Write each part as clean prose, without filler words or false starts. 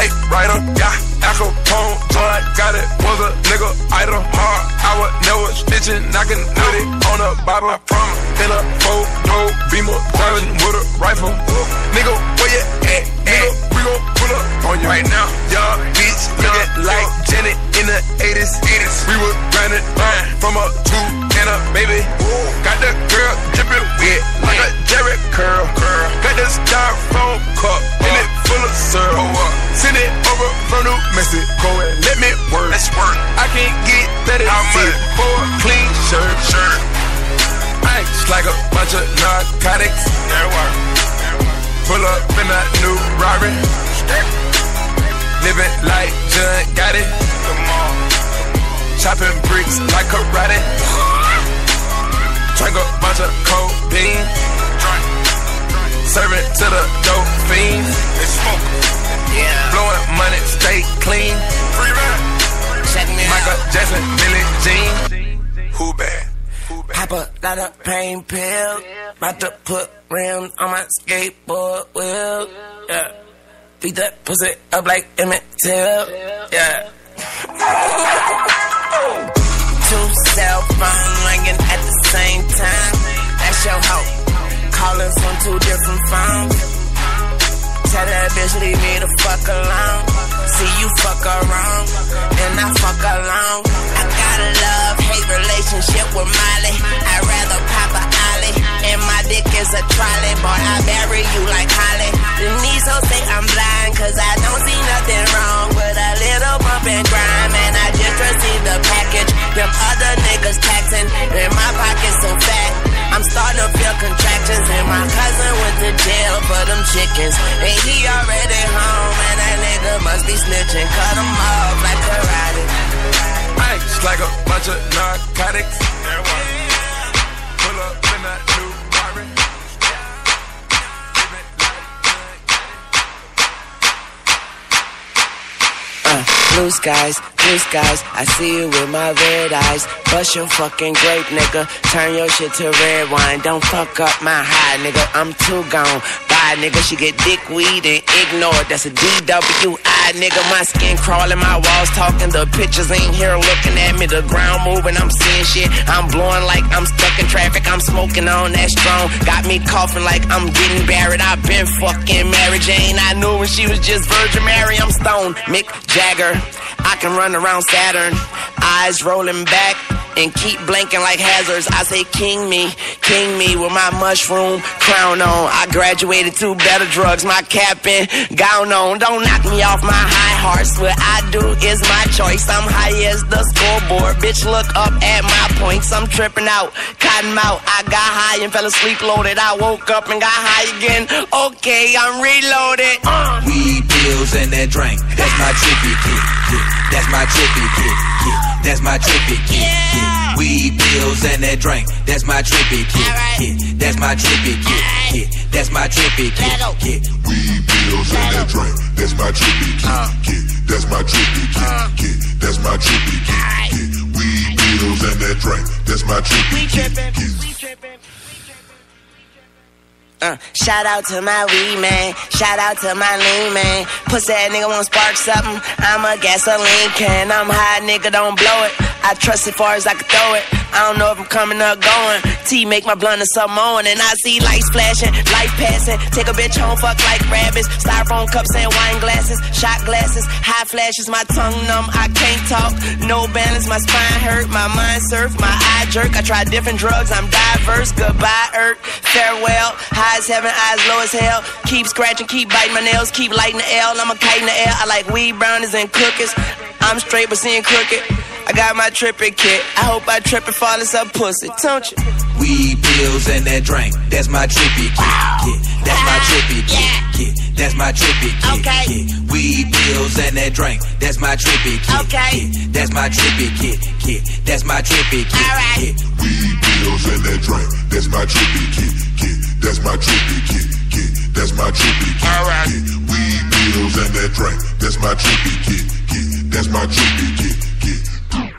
type writer, yeah. Al Capone, John got it, was a nigga idol. Hard, I was never snitching, knocking with it on a Bible. I promise. In a 4-door Beamer, driving with a rifle. Nigga, where you at? Nigga, we gon' pull up on you right now. Young bitch, looking like Janet in the 80s. We was grinding from a 2 and a baby. Got the girl dripping wet like a Jerry curl. Got the styrofoam cup and it full of syrup. Send it over from New Mexico and let me work. Let's work. I can't get 30 for a clean shirt. Ice like a bunch of narcotics. Pull up in that new Rari. Living like John got it. Chopping bricks like karate. Drink a bunch of codeine. Serve it to the dope fiends. Blowing money, stay clean. Michael Jackson, Billie Jean. Who bad? Pop a lot of pain pill. About to put rims on my skateboard wheel. Yeah. Beat that pussy up like Emmett Till. Yeah. 2 cell phones ringing at the same time. That's your hoe. Calling from 2 different phones. Tell that bitch leave me the fuck alone. See you fuck her wrong, and I fuck along. I got a love-hate relationship with Molly. I'd rather pop a ollie, and my dick is a trolley. Boy, I bury you like Holly. These hoes say I'm blind, cause I don't see nothing wrong with a little bump and grime. And I just received the package. Them other niggas taxing, and my pocket's so fat. I'm starting to feel contractions, and my cousin went to jail for them chickens. And he already home, and that nigga must be snitching. Cut him off like karate. Ice like a bunch of narcotics. Pull up in that new Rari. Blue skies, I see you with my red eyes. Bust your fucking grape, nigga. Turn your shit to red wine. Don't fuck up my high, nigga. I'm too gone. Bye, nigga. She get dick, weed, and ignored. That's a DWI, nigga. My skin crawling, my walls talking. The pictures ain't here looking at me. The ground moving, I'm seeing shit. I'm blowing like I'm stuck in traffic. I'm smoking on that strong. Got me coughing like I'm getting buried. I've been fucking Mary Jane. I knew when she was just Virgin Mary. I'm stoned. Mick Jagger. I can run around Saturn, eyes rolling back and keep blinking like hazards. I say king me with my mushroom crown on. I graduated to better drugs, my cap and gown on. Don't knock me off my high horse. What I do is my choice. I'm high as the scoreboard. Bitch, look up at my points. I'm tripping out, cotton mouth. I got high and fell asleep loaded. I woke up and got high again. Okay, I'm reloaded. Weed, pills, and that drink. That's my trippy kid. That's my trippy kid. That's my trippy kid. Weed, pills, and that drink. That's my trippy kid. That's my trippy kid. That's my trippy kid. Weed, pills, and that drink. That's my trippy kid. That's my trippy kid. That's my trippy kid. Weed, pills, and that drink. That's my trippy kid. Shout out to my weed man, shout out to my lean man. Pussy that nigga wanna spark something, I'm a gasoline can. I'm high, nigga, don't blow it. I trust it far as I can throw it. I don't know if I'm coming or going. T make my blunt or something on, and I see lights flashing, life passing. Take a bitch home, fuck like rabbits. Styrofoam cups and wine glasses, shot glasses, high flashes. My tongue numb, I can't talk. No balance, my spine hurt, my mind surf, my eye jerk. I try different drugs, I'm diverse. Goodbye, earth, farewell. High as heaven, eyes low as hell. Keep scratching, keep biting my nails, keep lighting the L. I'm a kite in the air. I like weed brownies and cookies. I'm straight but seeing crooked. I got my tripping kit. I hope I trip and fall in some pussy, don't you? Weed, pills, and that drink. That's my trippy kid. That's my trippy kid. That's my trippy kid. Weed, pills, and that drink. That's my trippy kid. That's my trippy kid. That's my trippy kid. Weed, pills, and that drink. That's my trippy kid. That's my trippy kid. That's my trippy kid. Weed, pills, and that drink. That's my trippy kid. That's my trippy kid.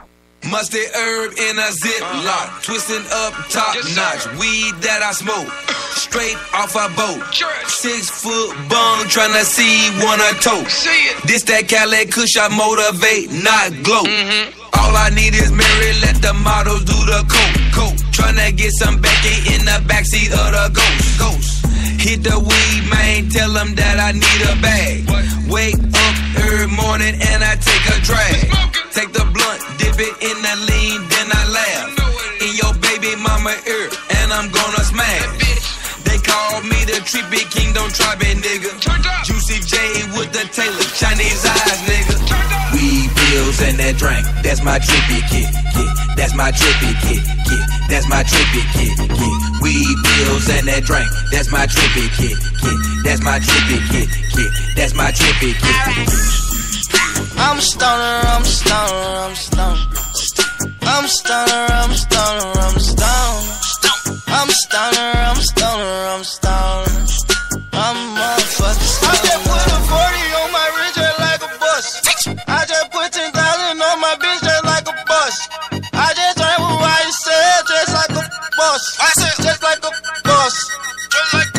Mustard herb in a ziplock, twisting up top notch. Weed that I smoke, straight off a boat. 6 foot bung, tryna see one a toe. This that Cali Kush, I motivate, not gloat. All I need is Mary, let the models do the coke. Tryna get some Becky in the backseat of the ghost. Hit the weed, man, tell them that I need a bag. Wake up every morning and I take a drag. Take the blunt, dip it in the lean, then I laugh. In your baby mama ear, and I'm gonna smash. They call me the Trippy King, don't try me, nigga. Juicy J with the Taylor, Chinese eyes, nigga. Weed, pills, and that drink, that's my trippy kid. That's my trippy kid. That's my trippy kid. Weed, pills, and that drink, that's my trippy kid. That's my trippy kid. That's my trippy kid. I'm a stoner, I'm a stoner, I'm a stoner. I'm a stoner, I'm a stoner, I'm a stoner. I'm a stoner, I'm a stoner, I'm a stoner. I'm a motherfucking stoner. I just put a 40 on my wrist just like a bus. I just put 10,000 on my bitch just like a bus. I just drank what I said just like a boss. I said just like a boss. Just like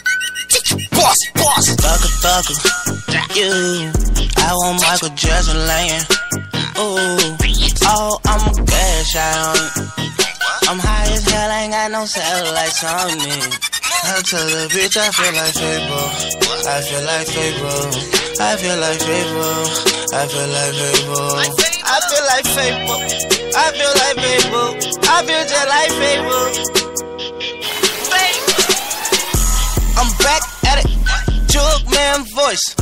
boss. Thugger, you. I want Michael Jackson laying. Ooh, oh, I'm a cash out on it. I'm high as hell, I ain't got no satellites on me. I tell the bitch I feel like Fable. I feel like Fable. I feel like Fable. I feel like Fable. I feel like Fable. I feel like Fable. I feel just like Fable. I'm back at it. Jug man voice.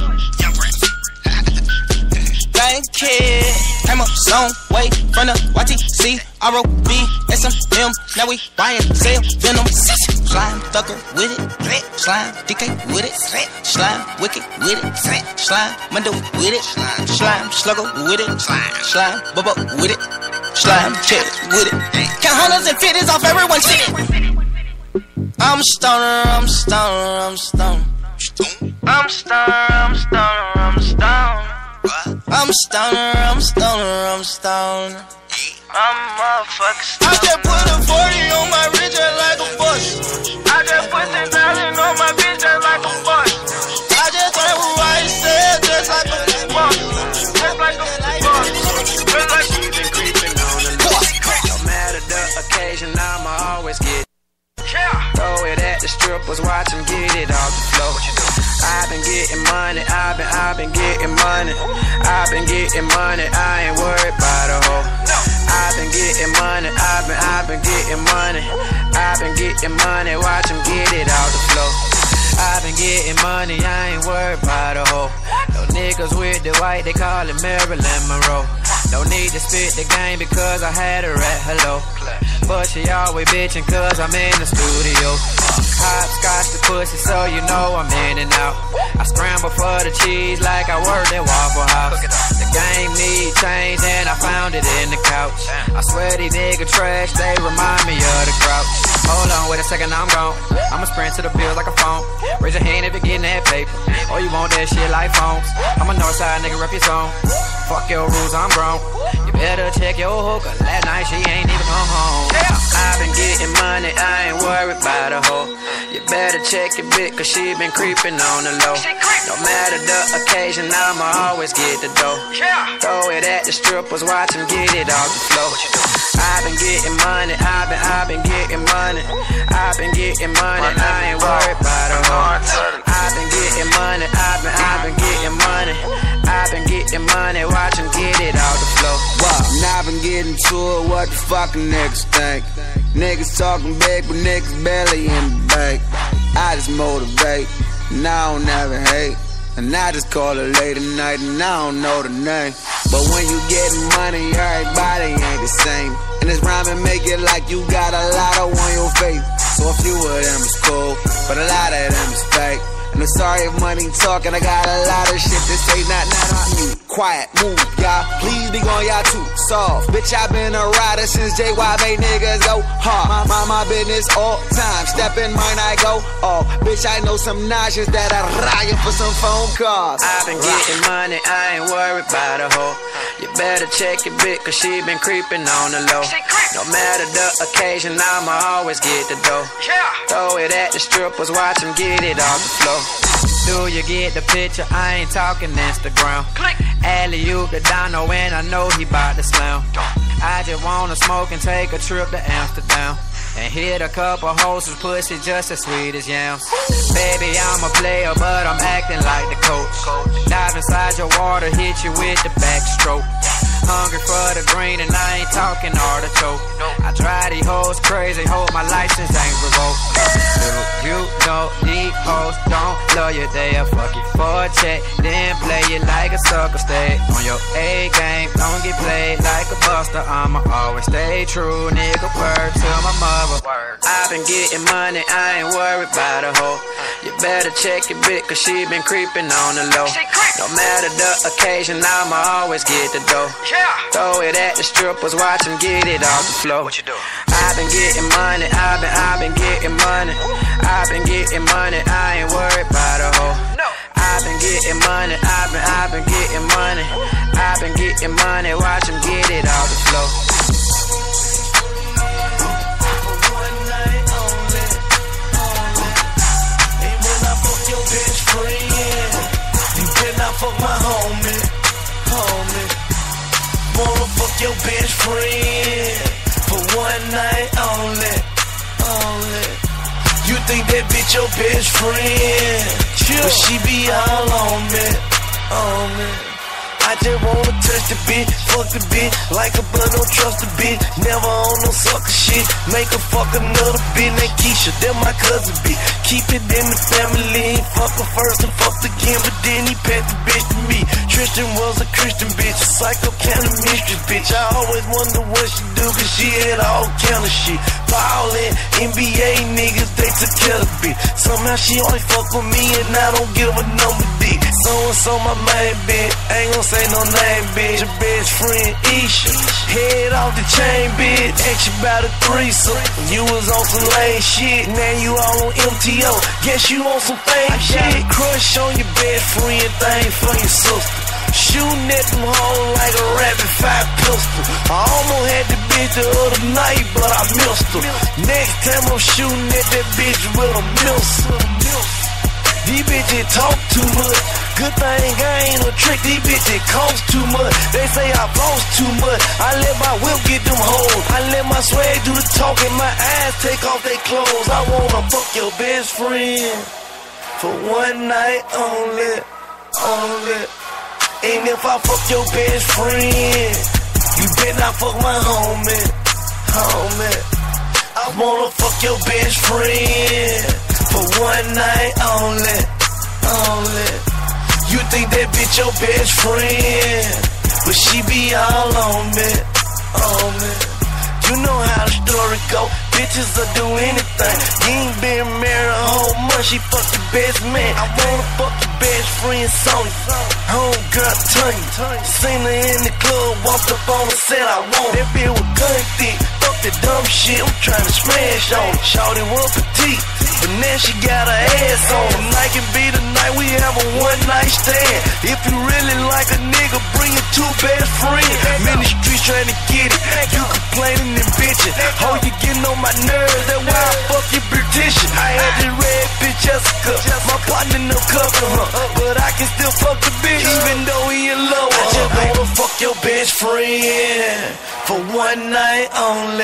Thank you. Came up some way from the YTC, ROB, SMM. Now we buy it, sell, venom. Slime thugger with it, slime DK with it, slime wicked with it, slime Mundo with it, slime slugger with it, slime bubba with it, slime chest with it. Count hundreds and fifties off everyone's shit. I'm a stoner, I'm a stoner, I'm a stoner. I'm a stoner, I'm a stoner, I'm a stoner. I'm a stoner, I'm a stoner, I'm a stoner. I'm a motherfucker stoner. I just put a 40 on my wrist just like a bus. I just put 10,000 on my bitch just like a bus. I just drank what I said just like a boss. Just like a boss. Just like you been creeping on the loose. No matter the occasion, I'ma always get. Throw it at the strippers, watch them get it off the floor. I've been getting money, I've been getting money. I've been getting money, I ain't worried about a hoe. I've been getting money, I've been getting money. I've been getting money, watch them get it off the floor. I've been getting money, I ain't worried about a hoe. No niggas with the white, they call it Marilyn Monroe. No need to spit the game because I had her at hello. But she always bitching cause I'm in the studio. Hopscotch the pussy so you know I'm in and out. I scramble for the cheese like I worked at Waffle House. The game need change and I found it in the couch. I swear these niggas trash, they remind me of the Grouch. Hold on, wait a second, I'm gone. I'ma sprint to the bill like a phone. Raise your hand if you're getting that paper. Or you want that shit like phones. I'm a Northside nigga, rep your zone. Fuck your rules, I'm grown. You better check your hooker. Last night she ain't even come home. I've been getting money, I ain't worried about a hoe. You better check your bitch cause she been creeping on the low. No matter the occasion, I'ma always get the dough. Throw it at the strippers, watch them get it off the floor. I've been getting money, I've been getting money. I've been getting money, I ain't worried about a hoe. I've been getting money, I've been getting money. I've been getting money, watch them get it off the floor. Now I've been getting to it, what the fucking niggas think? Niggas talking big, but niggas barely in the bank. I just motivate, and I don't never hate. And I just call it late at night, and I don't know the name. But when you getting money, everybody ain't the same. And this rhyming make it like you got a lotto on your face. So a few of them is cool, but a lot of them is fake. And I'm sorry if money talking, I got a lot of shit to say, not on you. quiet, move, y'all. Please be going, y'all too soft. Bitch, I been a rider since JY made niggas go hard. My business all time. Step in mine, I go off. Bitch, I know some nauseous that I riot for some phone calls. I've been getting money, I ain't worried about a hoe. You better check your bitch, cause she been creeping on the low. No matter the occasion, I'ma always get the dough. Throw it at the strippers, watch them get it off the floor. Do you get the picture? I ain't talking Instagram. Alley-oop the Dono and I know he bout to slam. I just wanna smoke and take a trip to Amsterdam and hit a couple hoes whose pussy just as sweet as yams. Baby, I'm a player, but I'm acting like the coach. Dive inside your water, hit you with the backstroke. Hungry for the green and I ain't talking artichoke. I drive these hoes crazy, hope my license ain't revoked. You know these hoes don't love you, they'll fuck you for a check, then play you like a sucker. Stay on your A game, don't get played like a buster. I'ma always stay true, nigga, word to my mother. I've been getting money, I ain't worried about a hoe. You better check your bitch, cause she been creeping on the low. No matter the occasion, I'ma always get the dough. Throw it at the strippers, watch them get it off the floor. What you do? I've been getting money, I've been getting money. I've been getting money, I ain't worried about a hoe. I've been getting money, I've been getting money. I've been getting money, watch them get it off the floor. One night only. And when I fuck your bitch friend, you better not fuck my homie. Wanna fuck your bitch friend for one night only. You think that bitch your best friend, but she be all on me. I just wanna touch the bitch, fuck the bitch, like a blood, don't trust the bitch. Never on no sucker shit, make her fuck another bitch named Keisha, that my cousin bitch. Keep it in the family, fuck her first and fucked again, but then he passed the bitch to me. Tristan was a Christian bitch, a psycho kind of mistress bitch. I always wonder what she do, cause she had all kind of shit. Ballin', NBA niggas, they took care of bitch. Somehow she only fuck with me and I don't give a number dick. So my main bitch, ain't gon' say no name bitch. Your best friend Isha, head off the chain bitch. Ask you about a threesome, you was on some lame shit. Now you all on MTO, guess you on some fame shit. Crush on your best friend, thing for your sister. Shooting at them hoes like a rapid 5 pistol. I almost had the bitch the other night, but I missed her. Next time I'm shooting at that bitch with a missile. These bitches talk too much. Good thing I ain't no trick. These bitches cost too much. They say I boast too much. I let my whip get them hoes. I let my swag do the talking. My eyes take off their clothes. I wanna fuck your best friend for one night only. And if I fuck your best friend, you better not fuck my homie. I wanna fuck your best friend for one night only. You think that bitch your best friend, but she be all on me. You know how the story go. Bitches will do anything. You ain't been married a whole month, she fuck the best man. I wanna fuck your best friend Sonya, homegirl Tanya. Seen her in the club, walked up on her, said I want that bitch with gun thick. Fuck the dumb shit, I'm trying to smash on her. Shawty was petite, but now she got her ass on. Tonight can be the night we have a one night stand. If you really like a nigga, bring your two best friends. Many streets trying to get it, you complaining and bitching. Oh, you getting on my nerves, that's why I fuck your beautician. I had this red bitch Jessica, my partner no cover her, but I can still fuck the bitch even though he in love with her. I just wanna fuck your best friend for one night only.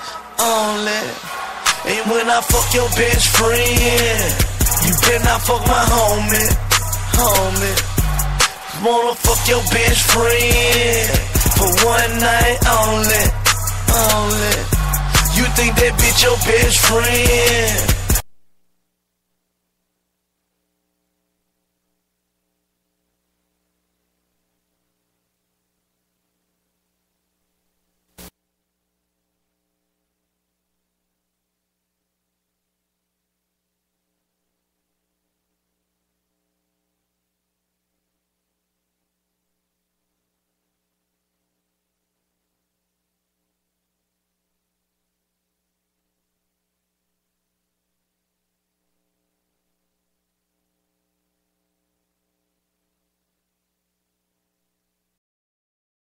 And when I fuck your best friend, you better not fuck my homie. Wanna fuck your best friend for one night only. You think that bitch your best friend,